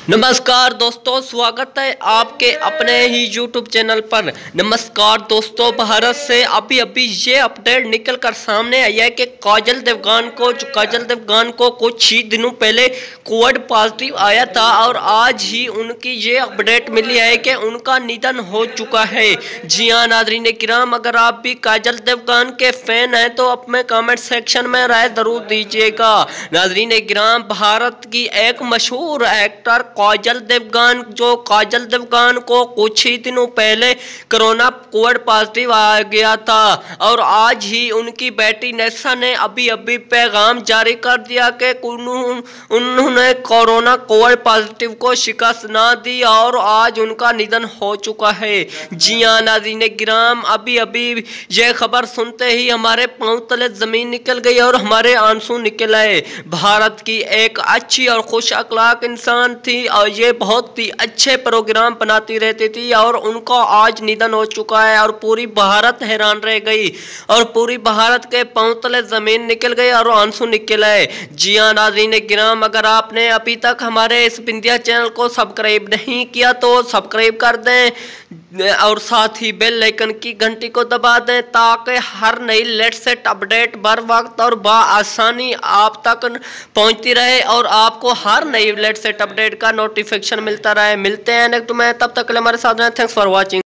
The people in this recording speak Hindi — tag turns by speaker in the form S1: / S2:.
S1: नमस्कार दोस्तों, स्वागत है आपके अपने ही YouTube चैनल पर। नमस्कार दोस्तों, भारत से अभी अभी ये अपडेट निकल कर सामने आई है कि काजल देवगन को कुछ ही दिनों पहले कोविड पॉजिटिव आया था और आज ही उनकी ये अपडेट मिली है कि उनका निधन हो चुका है। जी हाँ नाज़रीन किराम, अगर आप भी काजल देवगन के फैन हैं तो अपने कमेंट सेक्शन में राय जरूर दीजिएगा। नाज़रीन किराम, भारत की एक मशहूर एक्टर काजल देवगन को कुछ ही दिनों पहले कोविड पॉजिटिव आ गया था और आज ही उनकी बेटी नेसा ने अभी पैगाम जारी कर दिया कि उन्होंने कोविड पॉजिटिव को शिकस्त ना दी और आज उनका निधन हो चुका है। जी हाँ नाज़रीन गिराम, अभी यह खबर सुनते ही हमारे पांव तले जमीन निकल गई और हमारे आंसू निकल आए। भारत की एक अच्छी और खुश अखलाक इंसान थी और ये बहुत ही अच्छे प्रोग्राम बनाती रहती थी और उनका आज निधन हो चुका है और पूरी भारत हैरान रह गई और पूरी भारत के पांव तले जमीन निकल गई और आंसू निकल आए। जी हाँ नाज़रीन गिराम, अगर आपने अभी तक हमारे इस बिंदिया चैनल को सब्सक्राइब नहीं किया तो सब्सक्राइब कर दें और साथ ही बेल आइकन की घंटी को दबा दें ताकि हर नई लेटेस्ट अपडेट बर वक्त और आसानी आप तक पहुंचती रहे और आपको हर नई लेटेस्ट अपडेट का नोटिफिकेशन मिलता रहे। मिलते हैं नेक्स्ट में, तब तक के लिए हमारे साथ रहें। Thanks for watching.